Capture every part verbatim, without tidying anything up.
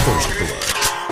First blood.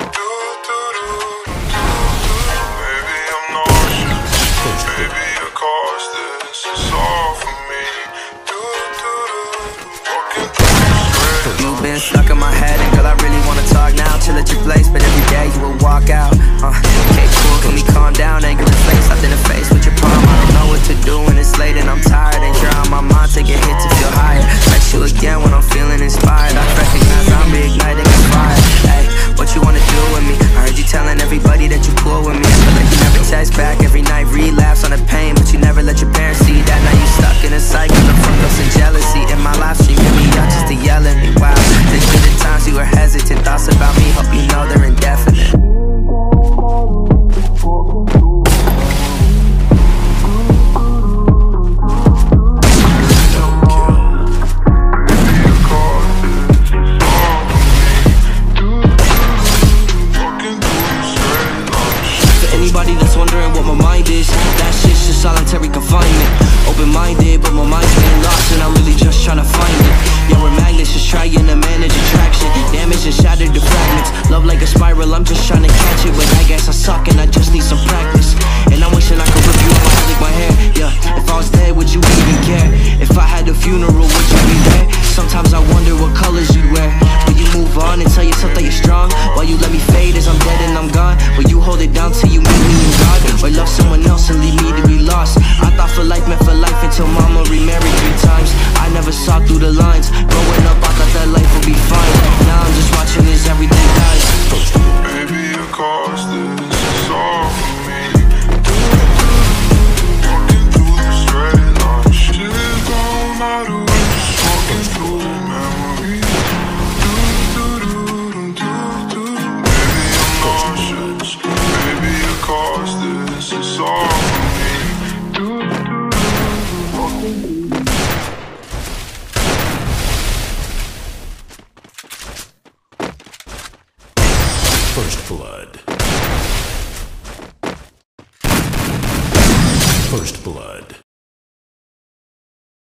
You've been stuck in my head, and girl, I really wanna talk now. Chill at your place, but every day you will walk out. Uh, okay, cool, can we calm down? Anger and face, up in the face with your palm. I don't know what to do when it's late and I'm tired, and you're on my mind. Take a hit to feel higher. Text you again when I'm feeling inspired. I recognize I'm reigniting a fire. Hey, what you wanna do with me? I heard you telling everybody that you cool with me. I feel like you never text back every night, relapse on the pain, but you never let your parents see that. Now you stuck in a cycle of fuck ups and jealousy. In my live stream, hit me out just to yell at me. Wow, think of the times you were hesitant. Thoughts about me, hope you know they're indefinite. For anybody that's wondering what my mind is, that shit's just solitary confinement. Open-minded, but my mind's been lost, and I'm really just trying to find it. Yeah, we're magnets, just trying to manage attraction. Damage and shattered to fragments. Love like a spiral, I'm just trying to catch it, but I guess I suck and I just need some practice. And I'm wishing I could rip you off like my hair. Yeah, if I was dead, would you even care? If I had a funeral, would you be there? Sometimes I wonder what colors you'd wear. Will you move on and tell yourself that you're strong? While you let me fade as I'm dead and I'm gone? Will you hold it down till you meet me in God? Or love someone else and leave me to be lost? I thought for life meant for life until mama remarried three times. I never saw through the lines. Growing up, I thought that life would be fine. Now I'm just watching as everything dies. Baby, of course this is all for me. Walking through the straight line, shit don't matter when just walking through the memories. Baby, I'm nauseous. Baby, of course this is all for me. First blood. First blood.